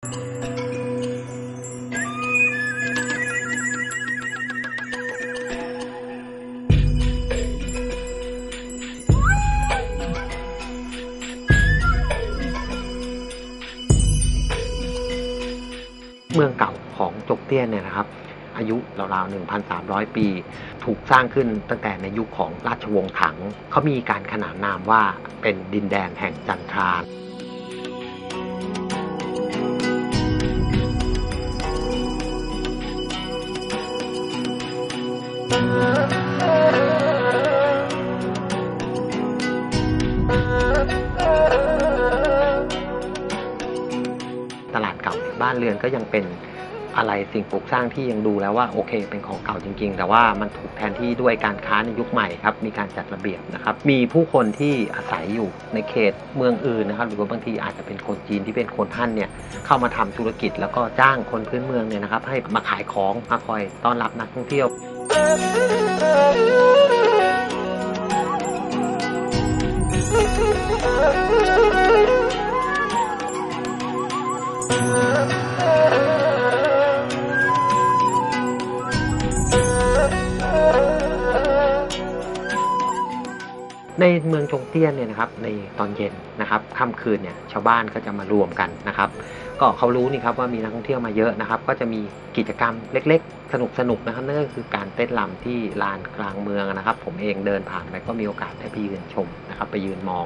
เมืองเก่าของจกเตี้ยนเนี่ยนะครับอายุราวๆ 1,300 ปี ถูกสร้างขึ้นตั้งแต่ในยุคของราชวงศ์ถังเขามีการขนานนามว่าเป็นดินแดนแห่งจันทราตลาดเก่าบ้านเรือนก็ยังเป็นอะไรสิ่งปลูกสร้างที่ยังดูแล้วว่าโอเคเป็นของเก่าจริงๆแต่ว่ามันถูกแทนที่ด้วยการค้าในยุคใหม่ครับมีการจัดระเบียบนะครับมีผู้คนที่อาศัยอยู่ในเขตเมืองอื่นนะครับหรือว่าบางทีอาจจะเป็นคนจีนที่เป็นคนฮั่นเนี่ยเข้ามาทำธุรกิจแล้วก็จ้างคนพื้นเมืองเนี่ยนะครับให้มาขายของมาคอยต้อนรับนักท่องเที่ยวในเมืองจงเตี้ยนเนี่ยนะครับในตอนเย็นนะครับค่ำคืนเนี่ยชาวบ้านก็จะมารวมกันนะครับก็เขารู้นี่ครับว่ามีนักท่องเที่ยวมาเยอะนะครับก็จะมีกิจกรรมเล็กๆสนุกนะครับนั่นก็คือการเต้นรำที่ลานกลางเมืองนะครับผมเองเดินผ่านไปก็มีโอกาสได้ไปยืนชมนะครับไปยืนมอง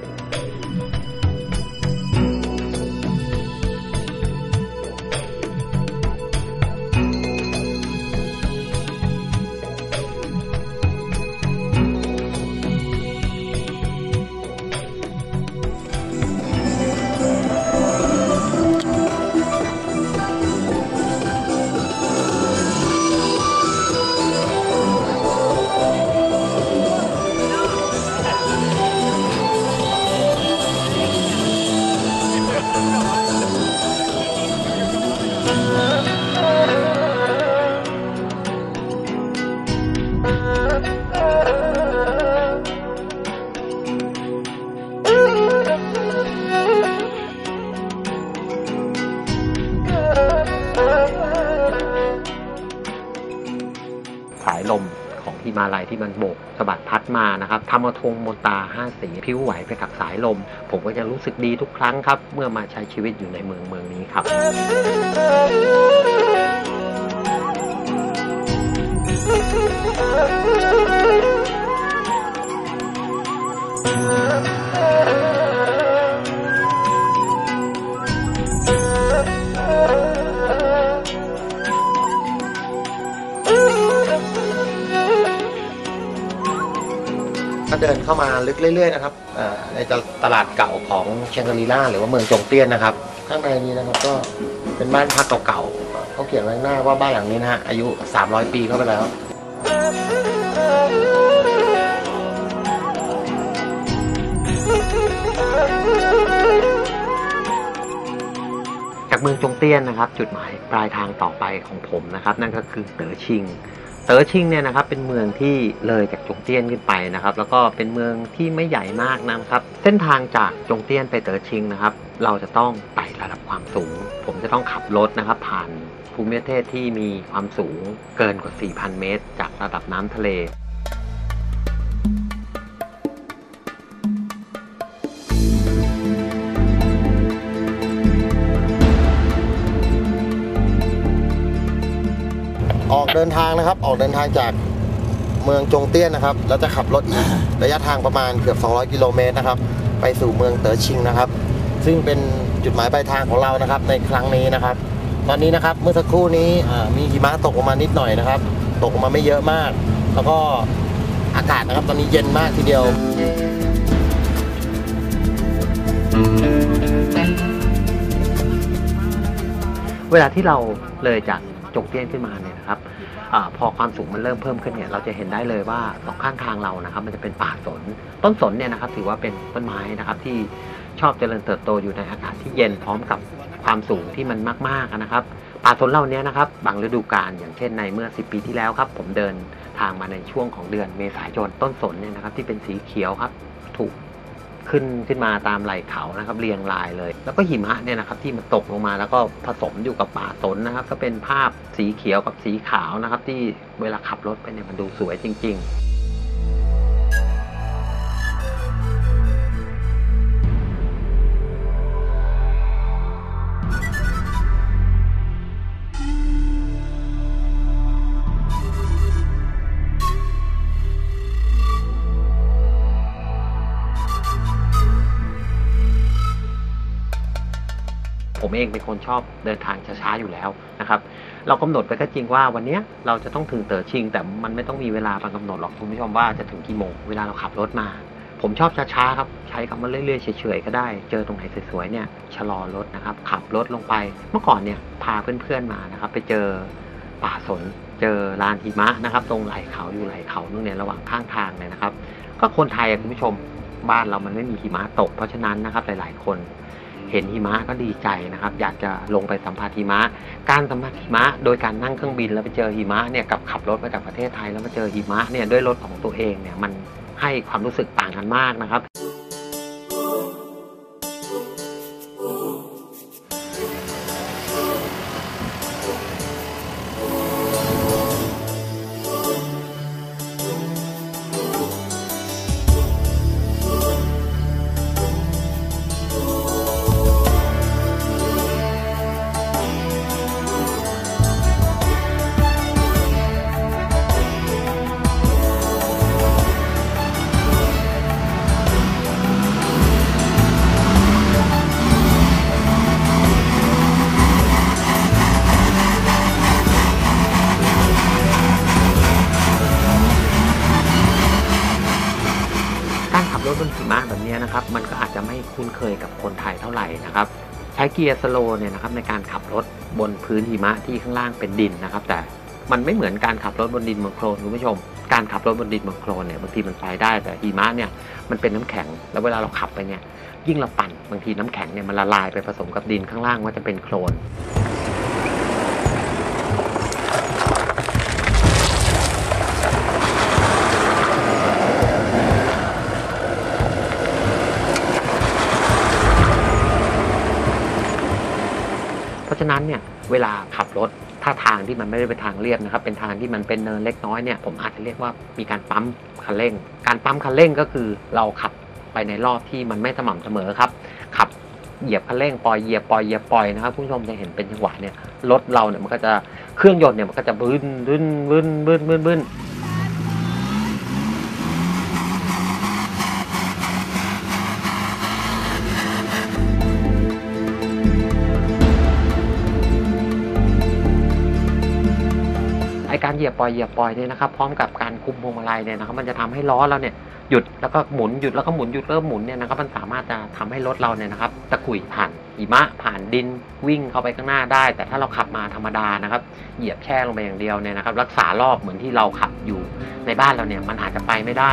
สายลมของหิมาลัยที่มันโบกสะบัดพัดมานะครับทำเอาธงมนตรา5 สีพิ้วไหวไปกับสายลมผมก็จะรู้สึกดีทุกครั้งครับเมื่อมาใช้ชีวิตอยู่ในเมืองนี้ครับก็เดินเข้ามาลึกเรื่อยๆนะครับในตลาดเก่าของเชียงรีล่าหรือว่าเมืองจงเตี้ยนนะครับข้างในนี้นะครับก็เป็นบ้านพักเก่าๆเขาเขียนไว้ข้างหน้าว่าบ้านหลังนี้นะฮะอายุ300 ปีเข้าไปแล้วจากเมืองจงเตี้ยนนะครับจุดหมายปลายทางต่อไปของผมนะครับนั่นก็คือเต๋อชิงเนี่ยนะครับเป็นเมืองที่เลยจากจงเตี้ยนขึ้นไปนะครับแล้วก็เป็นเมืองที่ไม่ใหญ่มากนะครับเส้นทางจากจงเตี้ยนไปเต๋อชิงนะครับเราจะต้องไต่ระดับความสูงผมจะต้องขับรถนะครับผ่านภูมิประเทศที่มีความสูงเกินกว่า 4,000 เมตรจากระดับน้ำทะเลออกเดินทางนะครับออกเดินทางจากเมืองจงเตี้ยนนะครับแล้วจะขับรถระยะทางประมาณเกือบ200 กิโลเมตรนะครับไปสู่เมืองเต๋อชิงนะครับซึ่งเป็นจุดหมายปลายทางของเรานะครับในครั้งนี้นะครับตอนนี้นะครับเมื่อสักครู่นี้มีหิมะตกลงมานิดหน่อยนะครับตกลงมาไม่เยอะมากแล้วก็อากาศนะครับตอนนี้เย็นมากทีเดียวเวลาที่เราเลยจากจงเตี้ยนขึ้นมาเนี่ยนะครับพอความสูงมันเริ่มเพิ่มขึ้นเนี่ยเราจะเห็นได้เลยว่าสองข้างทางเรานะครับมันจะเป็นป่าสนต้นสนเนี่ยนะครับถือว่าเป็นต้นไม้นะครับที่ชอบเจริญเติบโตอยู่ในอากาศที่เย็นพร้อมกับความสูงที่มันมากๆนะครับป่าสนเหล่านี้นะครับบางฤดูกาลอย่างเช่นในเมื่อ10 ปีที่แล้วครับผมเดินทางมาในช่วงของเดือนเมษายนต้นสนเนี่ยนะครับที่เป็นสีเขียวครับถูกขึ้นมาตามไหล่เขานะครับเรียงรายเลยแล้วก็หิมะเนี่ยนะครับที่มันตกลงมาแล้วก็ผสมอยู่กับป่าสนนะครับก็เป็นภาพสีเขียวกับสีขาวนะครับที่เวลาขับรถไปเนี่ยมันดูสวยจริงๆผมเองเป็นคนชอบเดินทางช้าๆอยู่แล้วนะครับเรากำหนดไปก็จริงว่าวันนี้เราจะต้องถึงเต๋อชิงแต่มันไม่ต้องมีเวลาบังกำหนดหรอกคุณผู้ชมว่าจะถึงกี่โมงเวลาเราขับรถมาผมชอบช้าๆครับใช้คำว่าเรื่อยๆเฉยๆก็ได้เจอตรงไหนสวยๆเนี่ยชะลอรถนะครับขับรถลงไปเมื่อก่อนเนี่ยพาเพื่อนๆมานะครับไปเจอป่าสนเจอลานหิมะนะครับตรงไหล่เขาอยู่ไหล่เขานู่นเนี่ยระหว่างข้างทางเนี่ยนะครับก็คนไทยคุณผู้ชมบ้านเรามันไม่มีหิมะตกเพราะฉะนั้นนะครับหลายๆคนเห็นหิมะก็ดีใจนะครับอยากจะลงไปสัมผัสหิมะการสัมผัสหิมะโดยการนั่งเครื่องบินแล้วไปเจอหิมะเนี่ยกับขับรถมาจากประเทศไทยแล้วมาเจอหิมะเนี่ยด้วยรถของตัวเองเนี่ยมันให้ความรู้สึกต่างกันมากนะครับการขับรถบนหิมะแบบนี้นะครับมันก็อาจจะไม่คุ้นเคยกับคนไทยเท่าไหร่นะครับใช้เกียร์สโลว์เนี่ยนะครับในการขับรถบนพื้นหิมะที่ข้างล่างเป็นดินนะครับแต่มันไม่เหมือนการขับรถบนดินบนโคลนคุณผู้ชมการขับรถบนดินบนโคลนเนี่ยบางทีมันไปได้แต่หิมะเนี่ยมันเป็นน้ำแข็งแล้วเวลาเราขับไปเนี่ยยิ่งเราปั่นบางทีน้ำแข็งเนี่ยมันละลายไปผสมกับดินข้างล่างว่าจะเป็นโคลนเพราะฉะนั้นเนี่ยเวลาขับรถถ้าทางที่มันไม่ได้เป็นทางเรียบนะครับเป็นทางที่มันเป็นเนินเล็กน้อยเนี่ยผมอาจจะเรียกว่ามีการปั๊มคันเร่งการปั๊มคันเร่งก็คือเราขับไปในรอบที่มันไม่สม่ำเสมอครับขับเหยียบคันเร่งปล่อยเหยียบปล่อยเหยียบปล่อยนะครับผู้ชมจะเห็นเป็นจังหวะเนี่ยรถเราเนี่ยมันก็จะเครื่องยนต์เนี่ยมันก็จะบึ้นบึ้นบึ้นบึ้นบึ้นบึ้นการเหยียบปล่อยเนี่ยนะครับพร้อมกับการคุมพวงมาลัยเนี่ยนะครับมันจะทำให้ล้อเราเนี่ยหยุดแล้วก็หมุนหยุดแล้วก็หมุนหยุดเริ่มหมุนเนี่ยนะครับมันสามารถจะทำให้รถเราเนี่ยนะครับตะกุยผ่านหิมะผ่านดินวิ่งเข้าไปข้างหน้าได้แต่ถ้าเราขับมาธรรมดานะครับเหยียบแช่ลงไปอย่างเดียวเนี่ยนะครับรักษารอบเหมือนที่เราขับอยู่ในบ้านเราเนี่ยมันอาจจะไปไม่ได้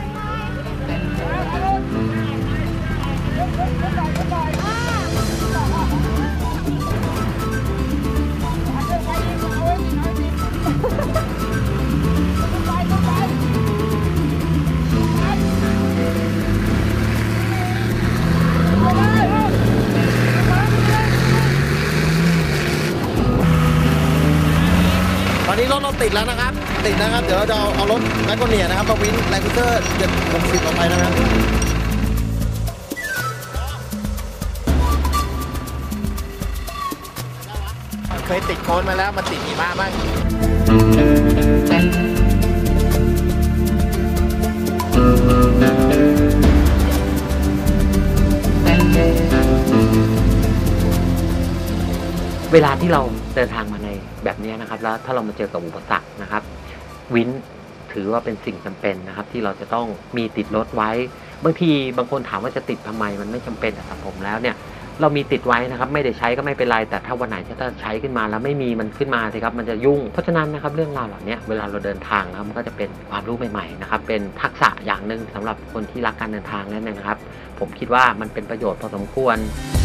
ตอนนี้รถเราติดแล้วนะครับเดี๋ยวเราจะเอารถแมคโครเนียนะครับมาวินแรงคูเตอร์760ออกไปนะครับเคยติดโคนมาแล้วมาติดหิมะบ้างเวลาที่เราเดินทางมาในแบบนี้นะครับแล้วถ้าเรามาเจอกับอุปสรรคนะครับวินถือว่าเป็นสิ่งจำเป็นนะครับที่เราจะต้องมีติดรถไว้บางทีบางคนถามว่าจะติดทำไมมันไม่จำเป็นแต่สำหรับผมแล้วเนี่ยเรามีติดไว้นะครับไม่ได้ใช้ก็ไม่เป็นไรแต่ถ้าวันไหนถ้าใช้ขึ้นมาแล้วไม่มีมันขึ้นมาสิครับมันจะยุ่งเพราะฉะนั้นนะครับเรื่องราวเหล่านี้เวลาเราเดินทางนะครับมันก็จะเป็นความรู้ใหม่ๆนะครับเป็นทักษะอย่างหนึ่งสำหรับคนที่รักการเดินทางนั่นเองนะครับผมคิดว่ามันเป็นประโยชน์พอสมควร